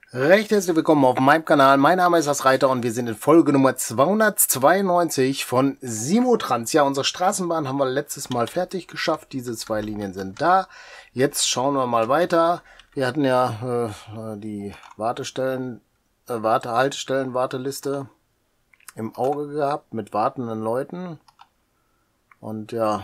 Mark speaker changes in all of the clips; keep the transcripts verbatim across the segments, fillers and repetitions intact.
Speaker 1: Recht herzlich willkommen auf meinem Kanal. Mein Name ist Das Reiter und wir sind in Folge Nummer zweihundertzweiundneunzig von Simotrans. Ja, unsere Straßenbahn haben wir letztes Mal fertig geschafft. Diese zwei Linien sind da. Jetzt schauen wir mal weiter. Wir hatten ja äh, die Wartestellen, äh, Wartehaltestellen, Warteliste im Auge gehabt mit wartenden Leuten. Und ja,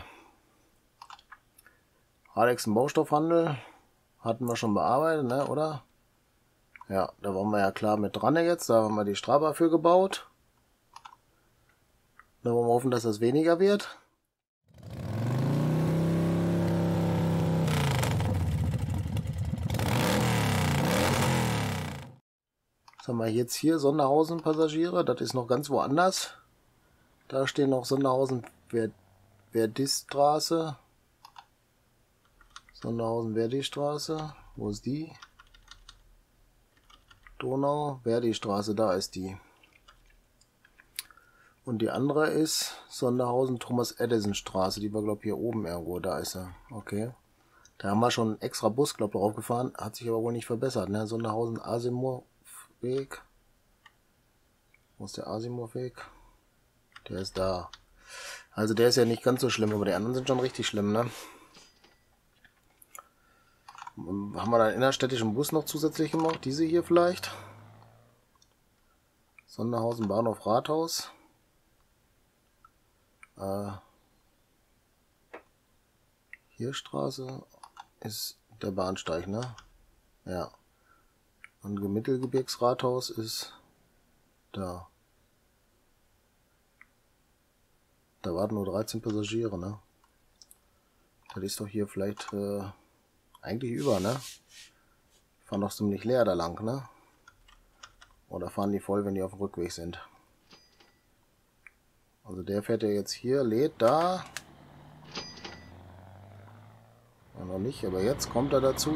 Speaker 1: Radexen Baustoffhandel hatten wir schon bearbeitet, ne, oder? Ja, da waren wir ja klar mit dran jetzt. Da haben wir die Straba für gebaut. Da wollen wir hoffen, dass das weniger wird. Was haben wir jetzt hier? Sonderhausen Passagiere. Das ist noch ganz woanders. Da stehen noch Sonderhausen Verdi-Straße. Sonderhausen Verdi-Straße. Wo ist die? Donau, Verdi-Straße, da ist die. Und die andere ist Sonderhausen Thomas-Edison-Straße, die war, glaube ich, hier oben irgendwo, da ist er. Okay. Da haben wir schon einen extra Bus, glaube ich, drauf gefahren, hat sich aber wohl nicht verbessert, ne? Sonderhausen Asimov-Weg. Wo ist der Asimov-Weg? Der ist da. Also der ist ja nicht ganz so schlimm, aber die anderen sind schon richtig schlimm, ne? Haben wir da einen innerstädtischen Bus noch zusätzlich gemacht? Diese hier vielleicht? Sonderhausen Bahnhof Rathaus. Äh, hier Straße ist der Bahnsteig, ne? Ja. Und Mittelgebirgsrathaus ist da. Da warten nur dreizehn Passagiere, ne? Das ist doch hier vielleicht... Äh, eigentlich über, ne? Fahren doch ziemlich leer da lang, ne? Oder fahren die voll, wenn die auf dem Rückweg sind? Also der fährt ja jetzt hier, lädt da. Ja, noch nicht, aber jetzt kommt er dazu.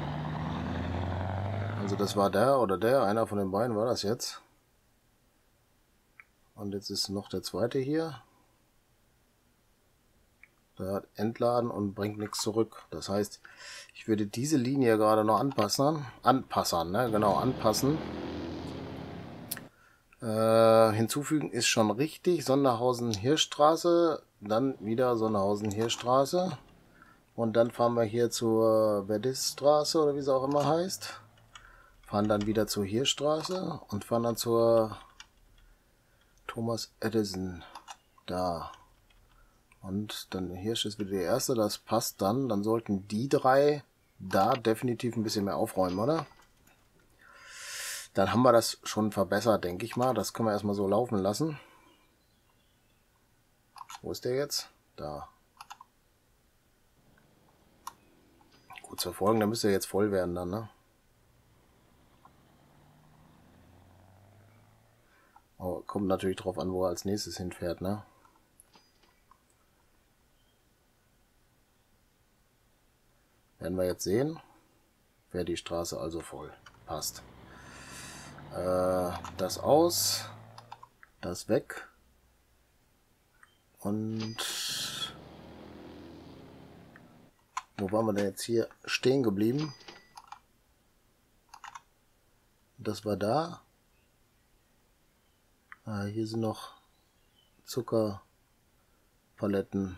Speaker 1: Also das war der oder der, einer von den beiden war das jetzt. Und jetzt ist noch der zweite hier. Der hat entladen und bringt nichts zurück. Das heißt, ich würde diese Linie gerade noch anpassen. Anpassen, ne? Genau, anpassen. Äh, hinzufügen ist schon richtig. Sonderhausen-Hirschstraße. Dann wieder Sonderhausen-Hirschstraße. Und dann fahren wir hier zur Verdi-Straße oder wie sie auch immer heißt. Fahren dann wieder zur Hirschstraße und fahren dann zur Thomas Edison. Da. Und dann Hirsch ist wieder der erste, das passt dann. Dann sollten die drei da definitiv ein bisschen mehr aufräumen, oder? Dann haben wir das schon verbessert, denke ich mal. Das können wir erstmal so laufen lassen. Wo ist der jetzt? Da. Gut zu verfolgen, da müsste er jetzt voll werden dann, ne? Oh, kommt natürlich drauf an, wo er als nächstes hinfährt, ne? Werden wir jetzt sehen. Wäre die Straße also voll. Passt. Äh, das aus. Das weg. Und wo waren wir denn jetzt hier stehen geblieben? Das war da. Ah, hier sind noch Zuckerpaletten.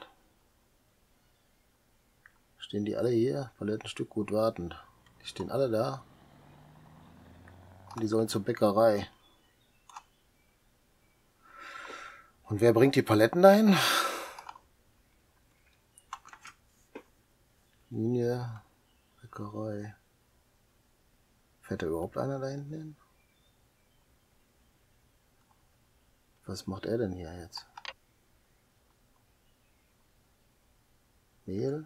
Speaker 1: Stehen die alle hier? Palettenstück gut wartend. Die stehen alle da. Und die sollen zur Bäckerei. Und wer bringt die Paletten dahin? Linie, Bäckerei. Fährt da überhaupt einer da hinten hin? Was macht er denn hier jetzt? Mehl?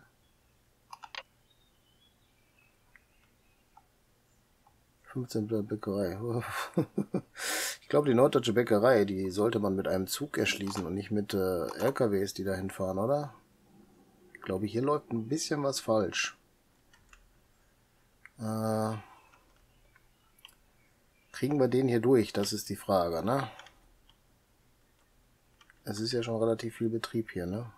Speaker 1: fünfzehn Bäckerei. Ich glaube, die norddeutsche Bäckerei, die sollte man mit einem Zug erschließen und nicht mit äh, L K Ws, die dahin fahren, oder? Ich glaube, hier läuft ein bisschen was falsch. Äh, kriegen wir den hier durch? Das ist die Frage, ne? Es ist ja schon relativ viel Betrieb hier, ne?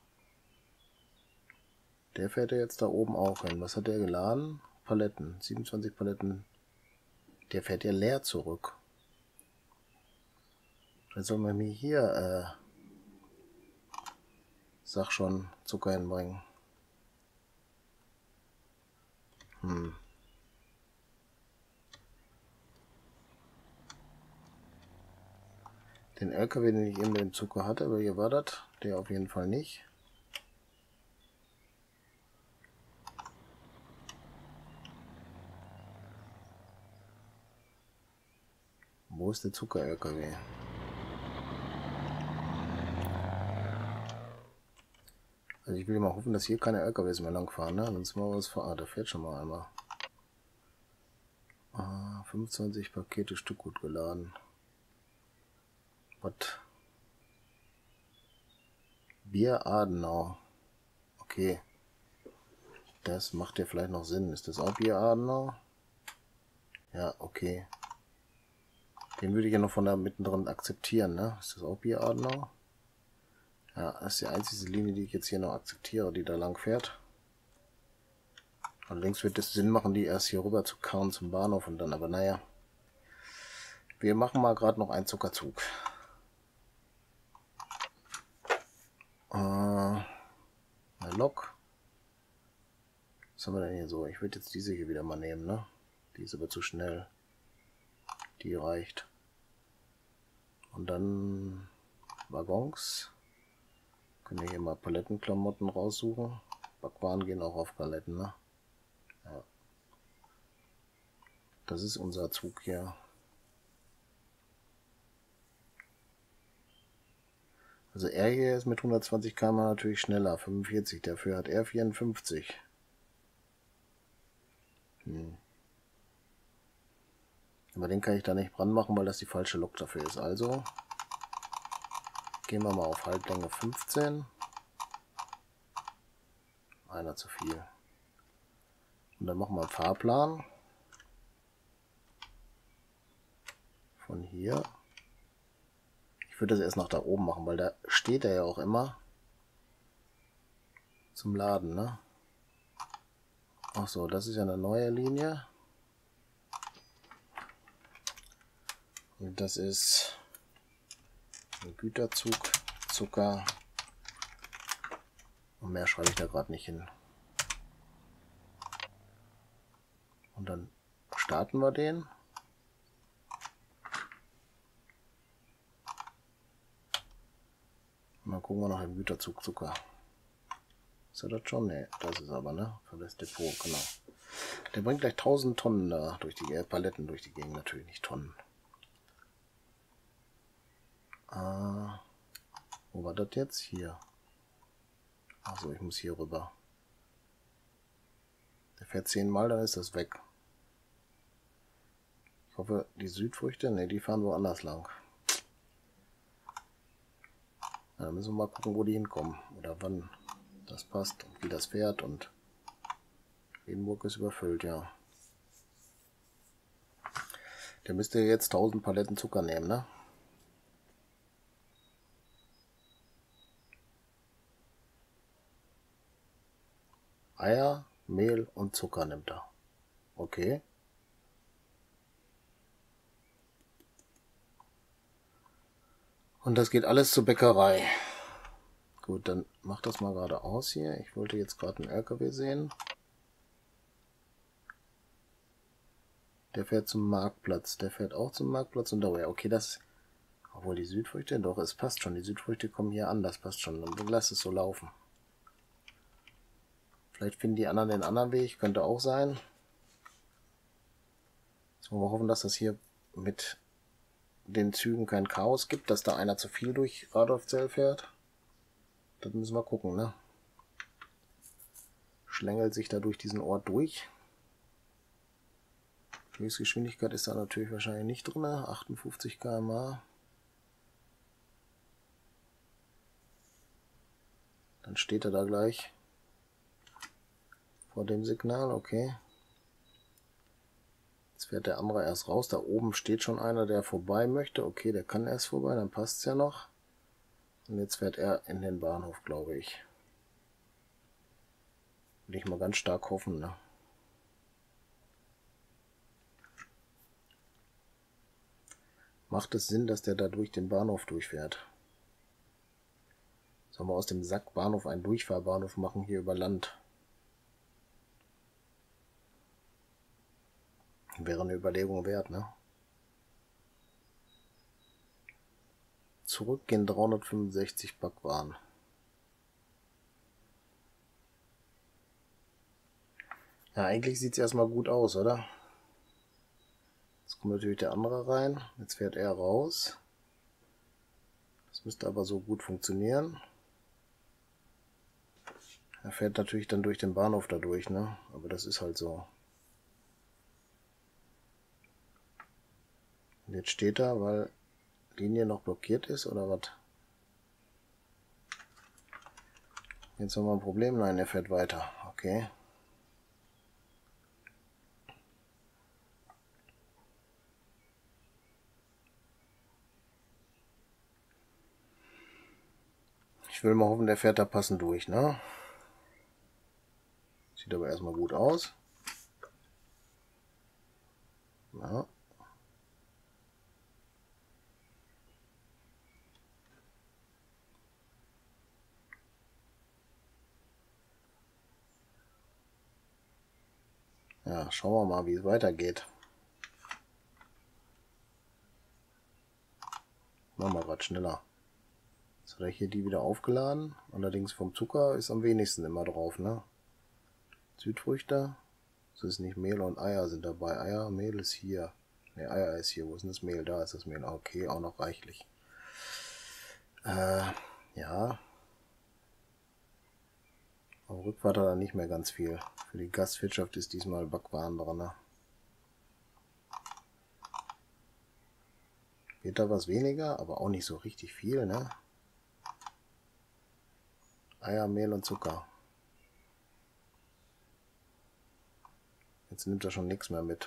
Speaker 1: Der fährt ja jetzt da oben auch hin. Was hat der geladen? Paletten. siebenundzwanzig Paletten Der fährt ja leer zurück. Dann soll man mir hier, äh, sag schon, Zucker hinbringen. Hm. Den L K W, den ich eben mit dem Zucker hatte, aber hier war das, der auf jeden Fall nicht. Wo ist der Zucker-L K W? Also ich will mal hoffen, dass hier keine L K Ws mehr langfahren, ne? Sonst mal was fahren. Ah, da fährt schon mal einmal. Ah, fünfundzwanzig Pakete Stückgut geladen. Was? Bier Adenau. Okay. Das macht ja vielleicht noch Sinn. Ist das auch Bier Adenau? Ja, okay. Den würde ich ja noch von da mittendrin akzeptieren, ne? Ist das auch Bier Adenau? Ja, das ist die einzige Linie, die ich jetzt hier noch akzeptiere, die da lang fährt. Allerdings wird es Sinn machen, die erst hier rüber zu kauen zum Bahnhof und dann, aber naja. Wir machen mal gerade noch einen Zuckerzug. Äh, eine Lok. Was haben wir denn hier so? Ich würde jetzt diese hier wieder mal nehmen, ne? Die ist aber zu schnell. Die reicht. Und dann Waggons. Können wir hier mal Palettenklamotten raussuchen. Backwaren gehen auch auf Paletten, ne? Ja. Das ist unser Zug hier. Also er hier ist mit hundertzwanzig Kilometer pro Stunde natürlich schneller, fünfundvierzig. Dafür hat er vierundfünfzig. Hm. Aber den kann ich da nicht dran machen, weil das die falsche Lok dafür ist. Also gehen wir mal auf Haltlänge fünfzehn. Einer zu viel. Und dann machen wir einen Fahrplan. Von hier. Ich würde das erst nach da oben machen, weil da steht er ja auch immer. Zum Laden, ne? Ach so, das ist ja eine neue Linie. Und das ist ein Güterzug, Zucker. Und mehr schreibe ich da gerade nicht hin. Und dann starten wir den. Und dann gucken wir noch im Güterzug Zucker. Ist er das schon? Ne, das ist aber, ne? Für das Depot, genau. Der bringt gleich tausend Tonnen da durch die äh, Paletten durch die Gegend, natürlich nicht Tonnen. Ah, wo war das jetzt? Hier. Achso, ich muss hier rüber. Der fährt zehnmal, dann ist das weg. Ich hoffe, die Südfrüchte, ne, die fahren woanders lang. Ja, dann müssen wir mal gucken, wo die hinkommen. Oder wann das passt und wie das fährt. Und Edinburgh ist überfüllt, ja. Der müsste jetzt tausend Paletten Zucker nehmen, ne? Eier, Mehl und Zucker nimmt er. Okay. Und das geht alles zur Bäckerei. Gut, dann mach das mal gerade aus hier. Ich wollte jetzt gerade einen L K W sehen. Der fährt zum Marktplatz. Der fährt auch zum Marktplatz und da. Ja, okay, das. Obwohl die Südfrüchte, doch, es passt schon. Die Südfrüchte kommen hier an, das passt schon. Dann lass es so laufen. Vielleicht finden die anderen den anderen Weg, könnte auch sein. Jetzt wollen wir hoffen, dass das hier mit den Zügen kein Chaos gibt, dass da einer zu viel durch Radolfzell fährt. Das müssen wir gucken, ne? Schlängelt sich da durch diesen Ort durch. Höchstgeschwindigkeit ist da natürlich wahrscheinlich nicht drin, achtundfünfzig Kilometer pro Stunde. Dann steht er da gleich vor dem Signal, okay. Jetzt fährt der andere erst raus, da oben steht schon einer, der vorbei möchte. Okay, der kann erst vorbei, dann passt es ja noch. Und jetzt fährt er in den Bahnhof, glaube ich. Will ich mal ganz stark hoffen, ne? macht es Sinn, dass der da durch den Bahnhof durchfährt. Sollen wir aus dem Sackbahnhof einen Durchfahrbahnhof machen, hier über Land? Wäre eine Überlegung wert, ne? Zurückgehen dreihundertfünfundsechzig Backwaren. Ja, eigentlich sieht es erstmal gut aus, oder? Jetzt kommt natürlich der andere rein. Jetzt fährt er raus. Das müsste aber so gut funktionieren. Er fährt natürlich dann durch den Bahnhof da durch, ne? Aber das ist halt so. Und jetzt steht er, weil Linie noch blockiert ist, oder was? Jetzt haben wir ein Problem. Nein, er fährt weiter. Okay. Ich will mal hoffen, der fährt da passend durch, ne? Sieht aber erstmal gut aus. Ja. Ja, schauen wir mal, wie es weitergeht. Machen wir gerade schneller. Jetzt hat er hier die wieder aufgeladen. Allerdings vom Zucker ist am wenigsten immer drauf, ne? Südfrüchte. Das ist nicht Mehl und Eier sind dabei. Eier, Mehl ist hier. Ne, Eier ist hier. Wo ist denn das Mehl? Da ist das Mehl. Okay, auch noch reichlich. Äh, ja. Auf Rückfahrt hat er nicht mehr ganz viel. Für die Gastwirtschaft ist diesmal Backwaren dran, ne? Wird da was weniger, aber auch nicht so richtig viel, ne? Eier, Mehl und Zucker. Jetzt nimmt er schon nichts mehr mit.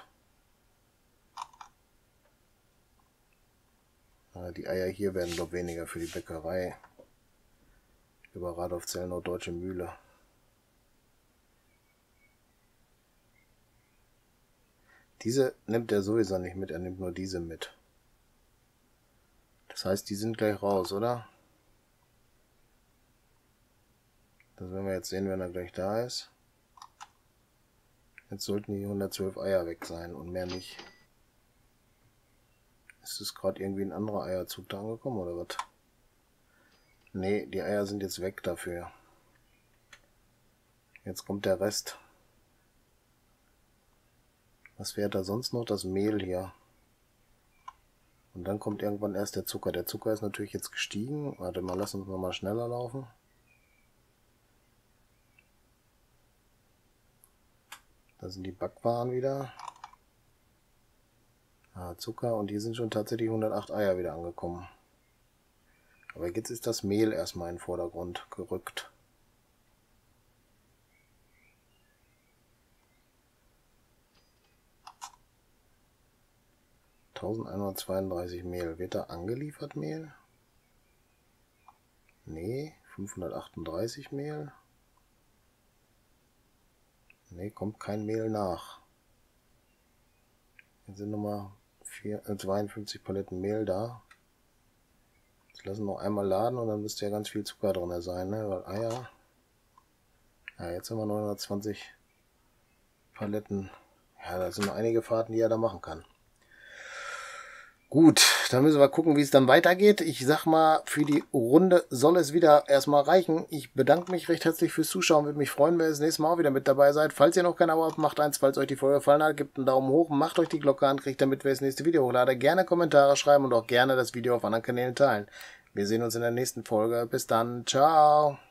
Speaker 1: Die Eier hier werden glaube ich weniger für die Bäckerei. Über Radolfzell, Deutsche Mühle. Diese nimmt er sowieso nicht mit, er nimmt nur diese mit. Das heißt, die sind gleich raus, oder? Das werden wir jetzt sehen, wenn er gleich da ist. Jetzt sollten die hundertzwölf Eier weg sein und mehr nicht. Ist es gerade irgendwie ein anderer Eierzug da angekommen oder was? Ne, die Eier sind jetzt weg dafür. Jetzt kommt der Rest. Was fährt da sonst noch? Das Mehl hier. Und dann kommt irgendwann erst der Zucker. Der Zucker ist natürlich jetzt gestiegen. Warte mal, lass uns nochmal schneller laufen. Da sind die Backwaren wieder. Ah, Zucker und hier sind schon tatsächlich hundertacht Eier wieder angekommen. Aber jetzt ist das Mehl erstmal in den Vordergrund gerückt. eintausendeinhundertzweiunddreißig Mehl. Wird da angeliefert Mehl? Nee, fünfhundertachtunddreißig Mehl. Nee, kommt kein Mehl nach. Jetzt sind nochmal zweiundfünfzig Paletten Mehl da. Jetzt lassen wir noch einmal laden und dann müsste ja ganz viel Zucker drin sein, ne? Weil Eier. Ja, jetzt haben wir neunhundertzwanzig Paletten. Ja, da sind noch einige Fahrten, die er da machen kann. Gut, dann müssen wir gucken, wie es dann weitergeht. Ich sag mal, für die Runde soll es wieder erstmal reichen. Ich bedanke mich recht herzlich fürs Zuschauen. Würde mich freuen, wenn ihr das nächste Mal auch wieder mit dabei seid. Falls ihr noch kein Abo habt, macht eins. Falls euch die Folge gefallen hat, gebt einen Daumen hoch, macht euch die Glocke an, kriegt damit, wer das nächste Video hochlade. Gerne Kommentare schreiben und auch gerne das Video auf anderen Kanälen teilen. Wir sehen uns in der nächsten Folge. Bis dann. Ciao.